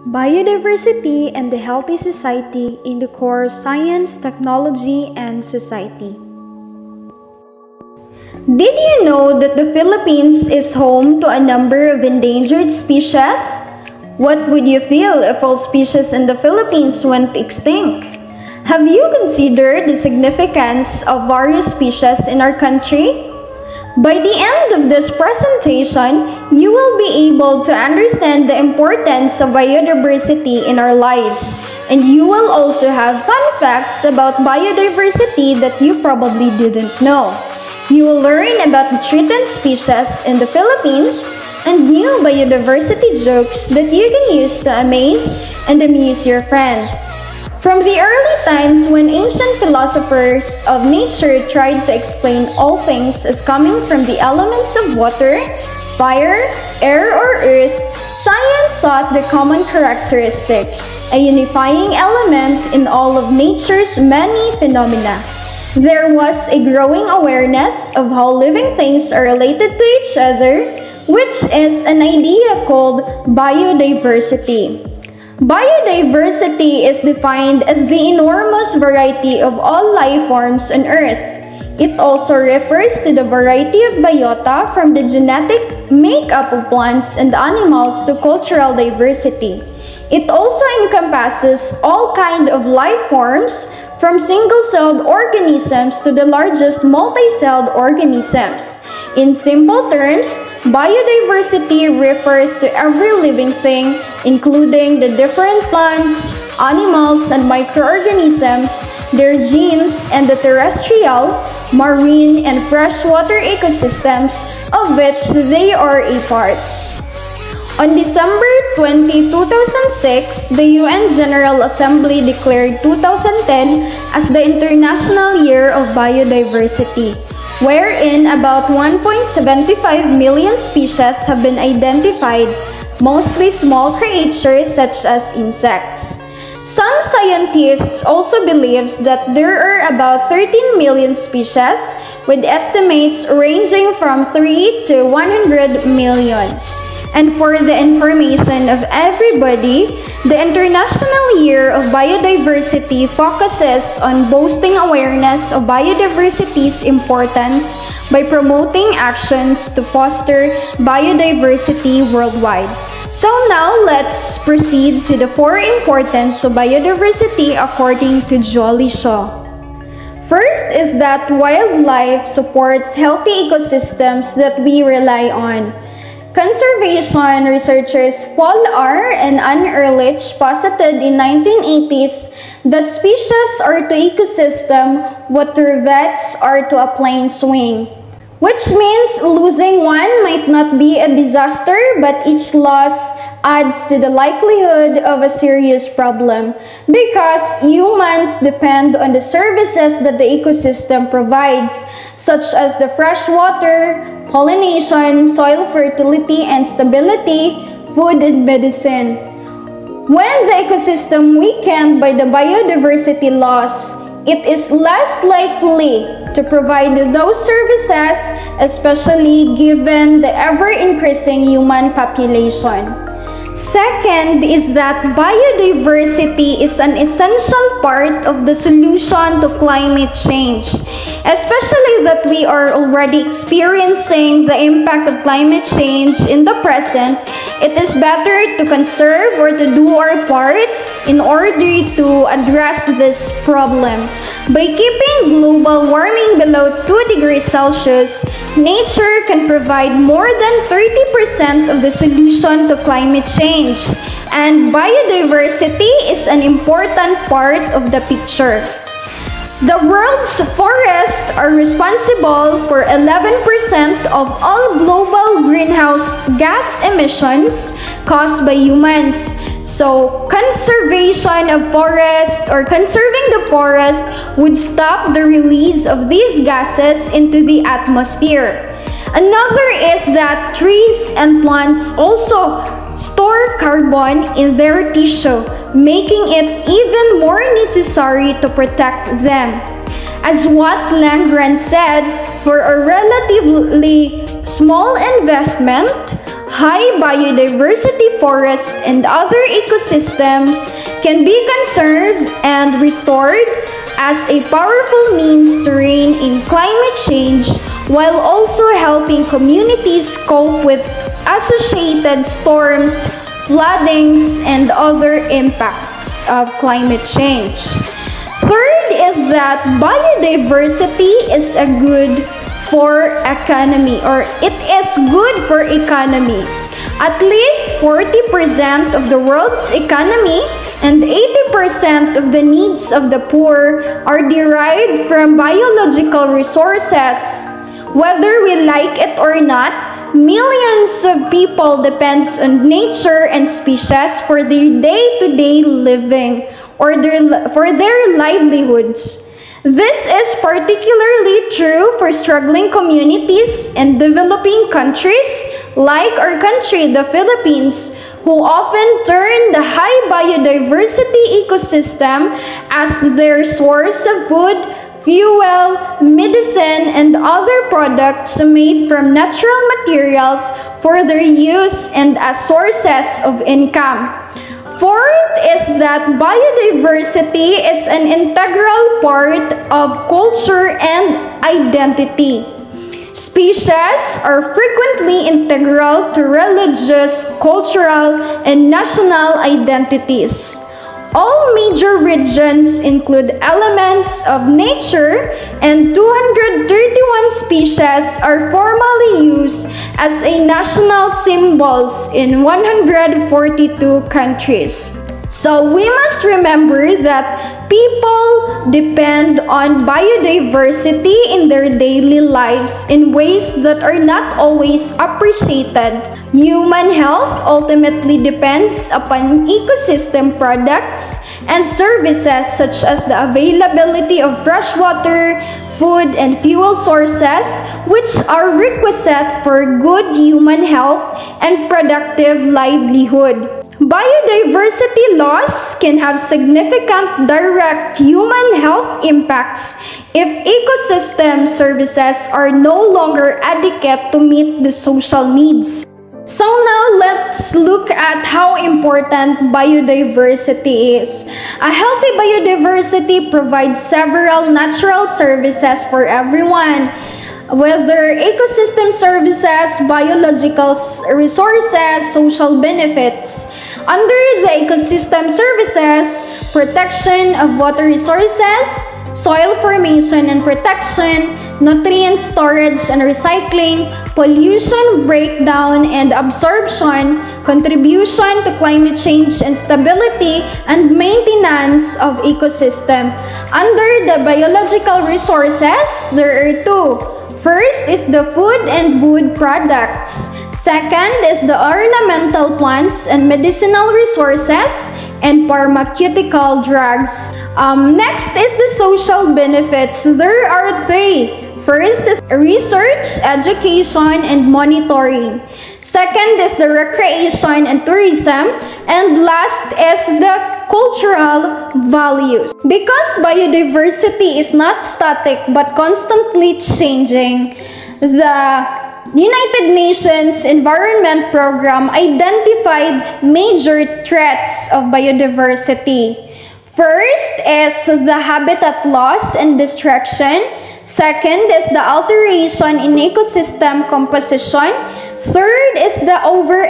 Biodiversity and the Healthy Society in the core Science, Technology, and Society. Did you know that the Philippines is home to a number of endangered species? What would you feel if all species in the Philippines went extinct? Have you considered the significance of various species in our country? By the end of this presentation, you will be able to understand the importance of biodiversity in our lives, and you will also have fun facts about biodiversity that you probably didn't know. You will learn about the threatened species in the Philippines and new biodiversity jokes that you can use to amaze and amuse your friends. From the early times when ancient philosophers of nature tried to explain all things as coming from the elements of water, fire, air, or earth, science sought the common characteristic, a unifying element in all of nature's many phenomena. There was a growing awareness of how living things are related to each other, which is an idea called biodiversity. Biodiversity is defined as the enormous variety of all life forms on Earth. It also refers to the variety of biota, from the genetic makeup of plants and animals to cultural diversity. It also encompasses all kinds of life forms, from single-celled organisms to the largest multi-celled organisms. In simple terms, biodiversity refers to every living thing, including the different plants, animals, and microorganisms, their genes, and the terrestrial, marine, and freshwater ecosystems of which they are a part. On December 20, 2006, the UN General Assembly declared 2010 as the International Year of Biodiversity, wherein about 1.75 million species have been identified, mostly small creatures such as insects. Some scientists also believe that there are about 13 million species, with estimates ranging from 3 to 100 million. And for the information of everybody, the International Year of Biodiversity focuses on boosting awareness of biodiversity's importance by promoting actions to foster biodiversity worldwide. So now let's proceed to the 4 importance of biodiversity according to Jolly Shaw. First is that wildlife supports healthy ecosystems that we rely on. Conservation researchers Paul R. and Ann Ehrlich posited in 1980s that species are to ecosystem what rivets are to a plane swing, which means losing one might not be a disaster, but each loss adds to the likelihood of a serious problem because humans depend on the services that the ecosystem provides, such as the fresh water, pollination, soil fertility and stability, food and medicine. When the ecosystem weakened by the biodiversity loss, it is less likely to provide those services, especially given the ever-increasing human population. Second is that biodiversity is an essential part of the solution to climate change, especially that we are already experiencing the impact of climate change in the present. It is better to conserve or to do our part in order to address this problem. By keeping global warming below 2 degrees Celsius, nature can provide more than 30% of the solution to climate change, and biodiversity is an important part of the picture. The world's forests are responsible for 11% of all global greenhouse gas emissions caused by humans. So, conservation of forest or conserving the forest would stop the release of these gases into the atmosphere. Another is that trees and plants also store carbon in their tissue, making it even more necessary to protect them. As what Langren said, for a relatively small investment, high biodiversity forests and other ecosystems can be conserved and restored as a powerful means to rein in climate change while also helping communities cope with associated storms, floodings, and other impacts of climate change. Third is that biodiversity is a good for economy, or it is good for economy. At least 40% of the world's economy and 80% of the needs of the poor are derived from biological resources. Whether we like it or not, millions of people depend on nature and species for their day-to-day living or for their livelihoods. This is particularly true for struggling communities in developing countries like our country, the Philippines, who often turn the high biodiversity ecosystem as their source of food, fuel, medicine, and other products made from natural materials for their use and as sources of income. Fourth is that biodiversity is an integral part of culture and identity. Species are frequently integral to religious, cultural, and national identities. All major regions include elements of nature, and 231 species are formally used as a national symbols in 142 countries. So we must remember that people depend on biodiversity in their daily lives in ways that are not always appreciated. Human health ultimately depends upon ecosystem products and services such as the availability of fresh water, food, and fuel sources, which are requisite for good human health and productive livelihood. Biodiversity loss can have significant direct human health impacts if ecosystem services are no longer adequate to meet the social needs. So now let's look at how important biodiversity is. A healthy biodiversity provides several natural services for everyone. Whether ecosystem services, biological resources, social benefits. Under the ecosystem services, protection of water resources, soil formation and protection, nutrient storage and recycling, pollution breakdown and absorption, contribution to climate change and stability, and maintenance of ecosystem. Under the biological resources, there are two. First is the food and wood products. Second is the ornamental plants and medicinal resources and pharmaceutical drugs. Next is the social benefits. There are three. First is research, education, and monitoring. Second is the recreation and tourism. And last is the cultural values. Because biodiversity is not static but constantly changing, the United Nations Environment Program identified major threats of biodiversity. First is the habitat loss and destruction. Second is the alteration in ecosystem composition. Third is the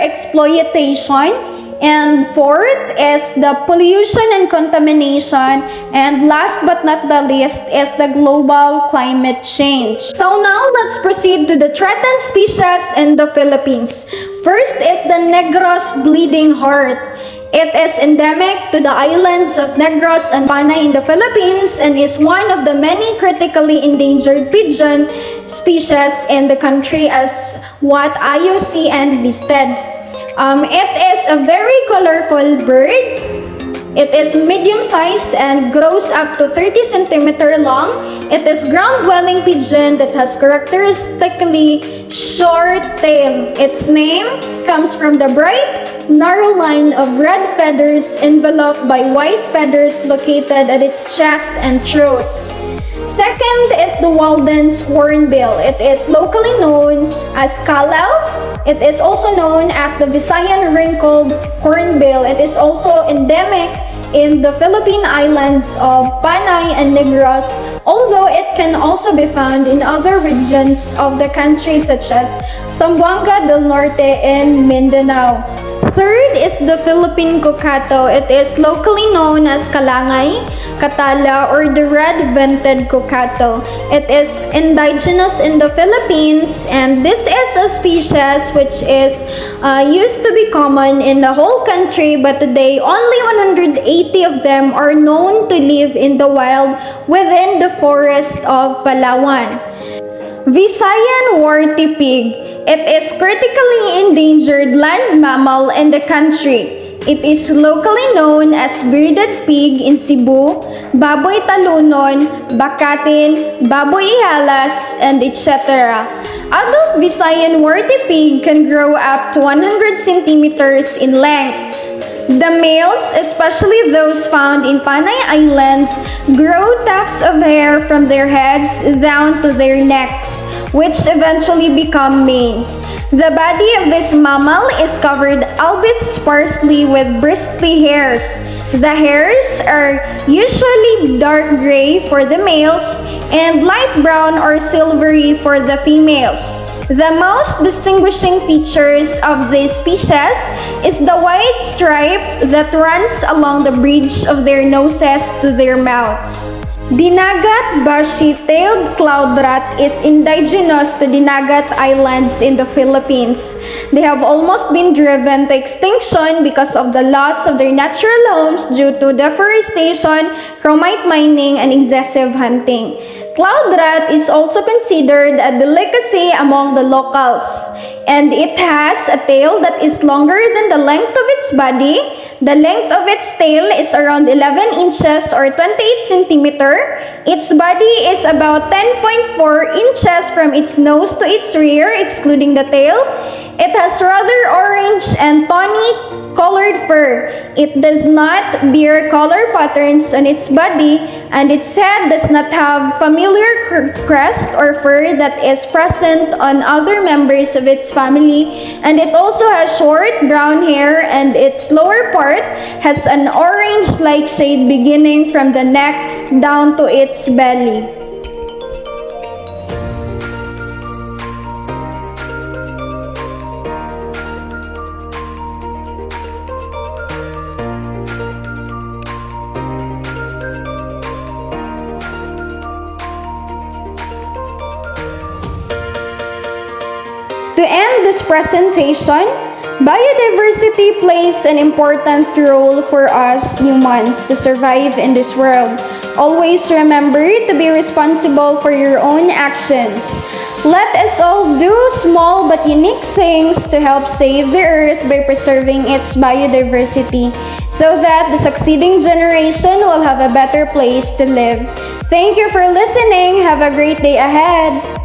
overexploitation. And fourth is the pollution and contamination. And last but not the least is the global climate change. So now let's proceed to the threatened species in the Philippines. First is the Negros bleeding heart. It is endemic to the islands of Negros and Panay in the Philippines and is one of the many critically endangered pigeon species in the country as what IUCN listed. It is a very colorful bird. It is medium-sized and grows up to 30 cm long. It is ground-dwelling pigeon that has characteristically short tail. Its name comes from the bright, narrow line of red feathers enveloped by white feathers located at its chest and throat. second is the Walden's hornbill. It is locally known as kalaw. It is also known as the Visayan wrinkled hornbill. It is also endemic in the Philippine islands of Panay and Negros, although it can also be found in other regions of the country such as Zamboanga del Norte and Mindanao. Third is the Philippine cucato. It is locally known as kalangay, katala, or the red-vented cucato. It is indigenous in the Philippines, and this is a species which is used to be common in the whole country, but today only 180 of them are known to live in the wild within the forest of Palawan. Visayan warty pig. It is critically endangered land mammal in the country. It is locally known as bearded pig in Cebu, baboy talunon, bakatin, baboy ihalas, and etc. Adult Visayan warty pig can grow up to 100 centimeters in length. The males, especially those found in Panay Islands, grow tufts of hair from their heads down to their necks, which eventually become manes. The body of this mammal is covered, albeit sparsely, with bristly hairs. The hairs are usually dark gray for the males and light brown or silvery for the females. The most distinguishing features of this species is the white stripe that runs along the bridge of their noses to their mouths. Dinagat bushy-tailed cloud rat is indigenous to Dinagat Islands in the Philippines. They have almost been driven to extinction because of the loss of their natural homes due to deforestation, chromite mining, and excessive hunting. Cloud rat is also considered a delicacy among the locals, and it has a tail that is longer than the length of its body. The length of its tail is around 11 inches or 28 centimeters. Its body is about 10.4 inches from its nose to its rear, excluding the tail. It has rather orange and tawny colored fur. It does not bear color patterns on its body, and its head does not have familiar crest or fur that is present on other members of its family, and it also has short brown hair, and its lower part has an orange-like shade beginning from the neck down to its belly. To end this presentation, biodiversity plays an important role for us humans to survive in this world. Always remember to be responsible for your own actions. Let us all do small but unique things to help save the earth by preserving its biodiversity, so that the succeeding generation will have a better place to live. Thank you for listening. Have a great day ahead.